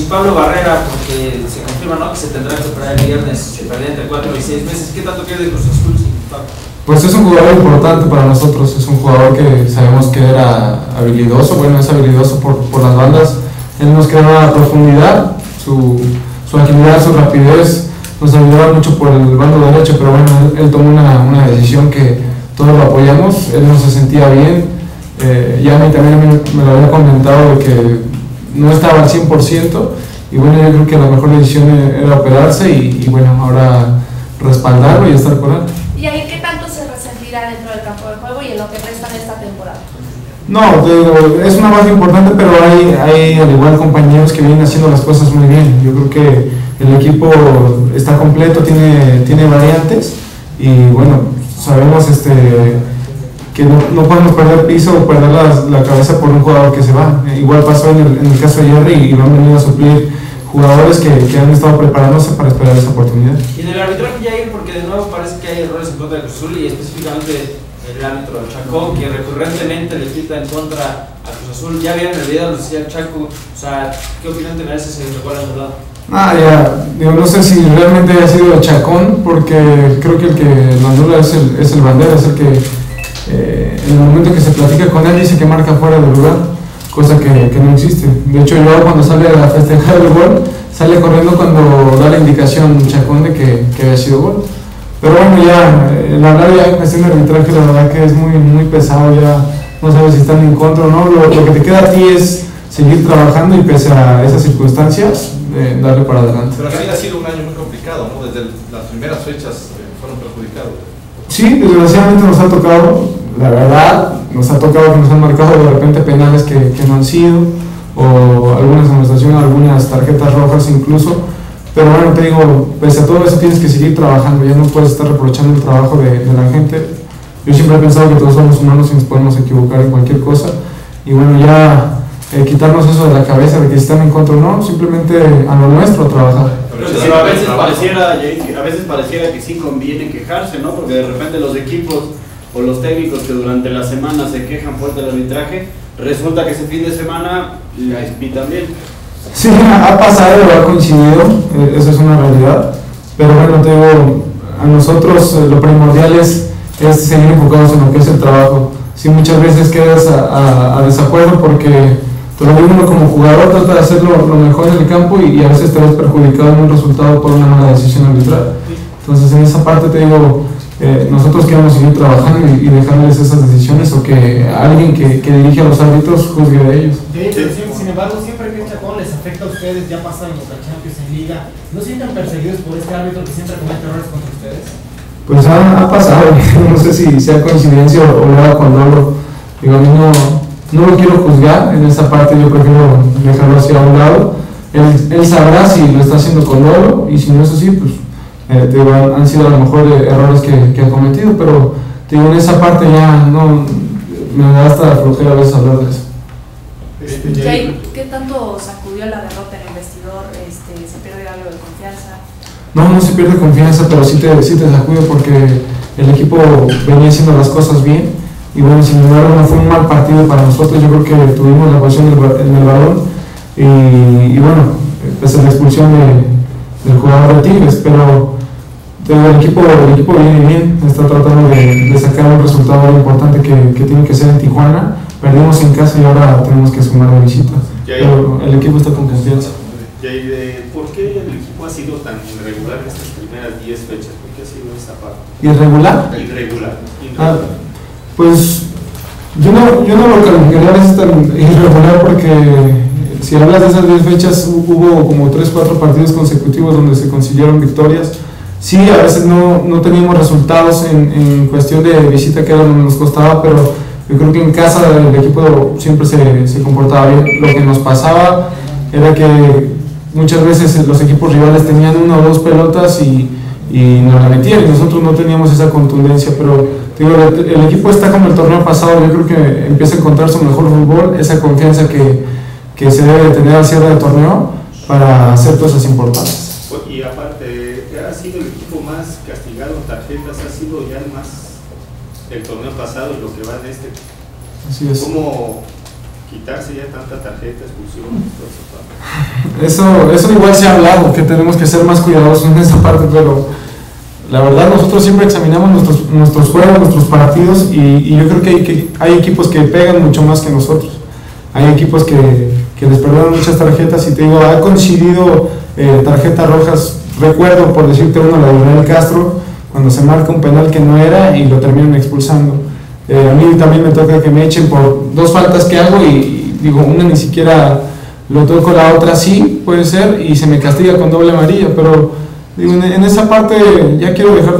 Pablo Barrera, porque se confirma, ¿no?, que se tendrá que operar el viernes, se perderá entre 4 y 6 meses. ¿Qué tanto quiere de Cruz Azul, Pablo? Pues es un jugador importante para nosotros, es un jugador que sabemos que era habilidoso, bueno, es habilidoso por las bandas. Él nos queda profundidad, su agilidad, su rapidez nos ayudaba mucho por el bando derecho, pero bueno, él tomó una decisión que todos lo apoyamos, él no se sentía bien, ya a mí también me lo había comentado de que no estaba al 100%, y bueno, yo creo que la mejor decisión era operarse y bueno, ahora respaldarlo y estar con él. ¿Y ahí qué tanto se resentirá dentro del campo de juego y en lo que resta de esta temporada? No, te digo, es una baja importante, pero hay al igual compañeros que vienen haciendo las cosas muy bien. Yo creo que el equipo está completo, tiene variantes y bueno, sabemos que no podemos perder piso o perder la cabeza por un jugador que se va. Igual pasó en el caso de Jerry y lo han venido a suplir jugadores que han estado preparándose para esperar esa oportunidad. Y en el arbitraje, Jair, porque de nuevo parece que hay errores en contra de Cruz Azul y específicamente el árbitro Chacón, que recurrentemente le quita en contra a Cruz Azul. Ya vieron el video, lo decía el Chaco, o sea, ¿qué opinión te merece ese gol anulado? Digo, no sé si realmente haya sido Chacón, porque creo que el que lo anula es el Bandera, es el que en el momento que se platica con él dice que marca fuera del lugar, cosa que no existe. De hecho, yo cuando sale a festejar el gol, sale corriendo cuando da la indicación Chacón de que había sido gol. Pero bueno, ya el hablar ya en cuestión de arbitraje, la verdad que es muy pesado, ya no sabes si están en contra o no. Lo que te queda a ti es seguir trabajando y pese a esas circunstancias, darle para adelante. Pero sí ha sido un año muy complicado, ¿no? Desde las primeras fechas fueron perjudicados. Sí, desgraciadamente nos ha tocado, la verdad, nos ha tocado que nos han marcado de repente penales que no han sido, o algunas amonestaciones, algunas tarjetas rojas incluso. Pero bueno, te digo, pese a todo eso tienes que seguir trabajando, ya no puedes estar reprochando el trabajo de la gente. Yo siempre he pensado que todos somos humanos y nos podemos equivocar en cualquier cosa. Y bueno, ya quitarnos eso de la cabeza de que si están en contra o no, simplemente a lo nuestro trabajar. Pero a veces pareciera que sí conviene quejarse, ¿no? Porque de repente los equipos o los técnicos que durante la semana se quejan fuerte del arbitraje, resulta que ese fin de semana la pitan bien. Sí, ha pasado, ha coincidido, eso es una realidad, pero bueno, te digo, a nosotros lo primordial es seguir enfocados en lo que es el trabajo. Si muchas veces quedas a desacuerdo porque te lo digo, uno como jugador trata de hacer lo mejor en el campo y a veces te ves perjudicado en un resultado por una mala decisión arbitral. Entonces en esa parte te digo, nosotros queremos seguir trabajando y dejarles esas decisiones o que alguien que dirige a los árbitros juzgue de ellos. Sin embargo, siempre que el Chacón les afecta a ustedes, ya pasaron los Champions en Liga, ¿no se sienten perseguidos por este árbitro que siempre comete errores contra ustedes? Pues ha pasado, no sé si sea coincidencia o lo haga con dolo. Digo, a mí no lo quiero juzgar en esa parte, yo prefiero dejarlo hacia un lado. Él sabrá si lo está haciendo con dolo y si no es así, pues han sido a lo mejor errores que ha cometido, pero digo, en esa parte ya no me da hasta flojera a veces hablar de eso. Jay, ¿qué tanto sacudió la derrota en el vestidor? ¿Se pierde algo de confianza? No se pierde confianza, pero sí te sacude porque el equipo venía haciendo las cosas bien y bueno, sin embargo no fue un mal partido para nosotros. Yo creo que tuvimos la posición en el balón y bueno, pese a la expulsión del jugador de Tigres, pero el equipo viene bien, está tratando de sacar un resultado importante que tiene que ser en Tijuana. Perdimos en casa y ahora tenemos que sumar de visita, pero el equipo está con confianza. ¿Por qué el equipo ha sido tan irregular en estas primeras 10 fechas? ¿Por qué ha sido esa parte? ¿Irregular? Irregular. Pues yo no lo calificaría a veces tan irregular porque si hablas de esas 10 fechas hubo como 3-4 partidos consecutivos donde se consiguieron victorias. Sí, a veces no teníamos resultados en cuestión de visita, que era donde nos costaba, pero yo creo que en casa el equipo siempre se comportaba bien. Lo que nos pasaba era que muchas veces los equipos rivales tenían 1 o 2 pelotas y nos la metían y nosotros no teníamos esa contundencia, pero digo, el equipo está como el torneo pasado. Yo creo que empieza a encontrar su mejor fútbol, esa confianza que se debe de tener al cierre del torneo para hacer cosas importantes. Y aparte, ha sido el equipo más castigado en tarjetas, ha sido ya el más del torneo pasado y lo que va de este. Así es. quitarse ya tanta tarjeta, expulsión, todo eso. Eso igual se ha hablado, que tenemos que ser más cuidadosos en esa parte, pero la verdad nosotros siempre examinamos nuestros juegos, nuestros partidos, y yo creo que hay equipos que pegan mucho más que nosotros. Hay equipos que les perdonan muchas tarjetas, y te digo, ha coincidido tarjetas rojas. Recuerdo, por decirte uno, la de Israel Castro, cuando se marca un penal que no era y lo terminan expulsando. A mí también me toca que me echen por 2 faltas que hago, y digo, una ni siquiera lo toco, la otra sí, puede ser, y se me castiga con doble amarilla, pero digo, en esa parte ya quiero dejar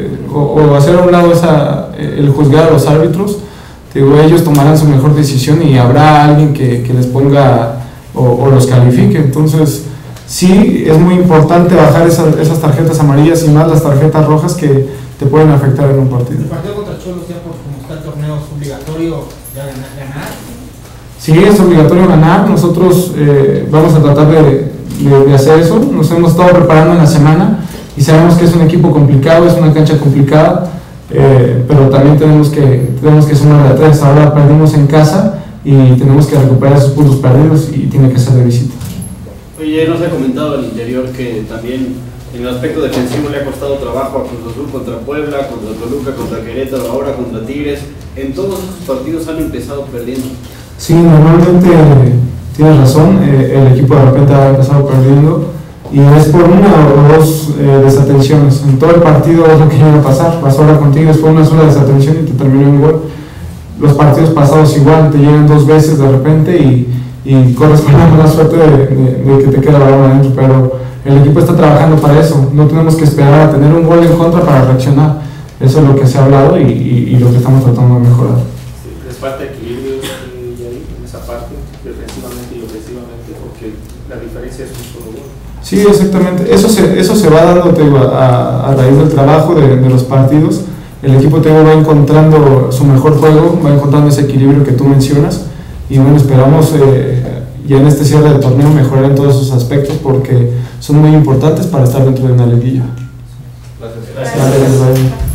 o hacer a un lado el juzgar a los árbitros. Digo, ellos tomarán su mejor decisión y habrá alguien que les ponga o los califique. Entonces sí, es muy importante bajar esas tarjetas amarillas, y más las tarjetas rojas que te pueden afectar en un partido. ¿El partido contra Cholos ya por como está el torneo es obligatorio ya ganar? Sí, es obligatorio ganar. Nosotros vamos a tratar de hacer eso. Nos hemos estado preparando en la semana y sabemos que es un equipo complicado, es una cancha complicada, pero también tenemos que sumar de 3. Ahora perdimos en casa y tenemos que recuperar esos puntos perdidos, y tiene que ser de visita. Oye, nos ha comentado al interior que también en el aspecto defensivo le ha costado trabajo a Cruz Azul contra Puebla, contra Toluca, contra Querétaro, ahora contra Tigres. En todos esos partidos han empezado perdiendo. Sí, normalmente tienes razón, el equipo de repente ha empezado perdiendo, y es por 1 o 2 desatenciones. En todo el partido es lo que iba a pasar. Pasó ahora con Tigres, fue una sola desatención y te terminó en gol. Los partidos pasados igual, te llegan 2 veces de repente y corres con la mala suerte de que te queda la balón adentro, pero el equipo está trabajando para eso. No tenemos que esperar a tener un gol en contra para reaccionar. Eso es lo que se ha hablado y lo que estamos tratando de mejorar. Sí, les falta equilibrio en esa parte, defensivamente y ofensivamente, porque la diferencia es un solo gol. Sí, exactamente. Eso se va dando, te digo, a raíz del trabajo de los partidos. El equipo, te digo, va encontrando su mejor juego, va encontrando ese equilibrio que tú mencionas, y bueno, esperamos ya en este cierre del torneo mejorar en todos esos aspectos, porque son muy importantes para estar dentro de una liguilla. Gracias. Gracias.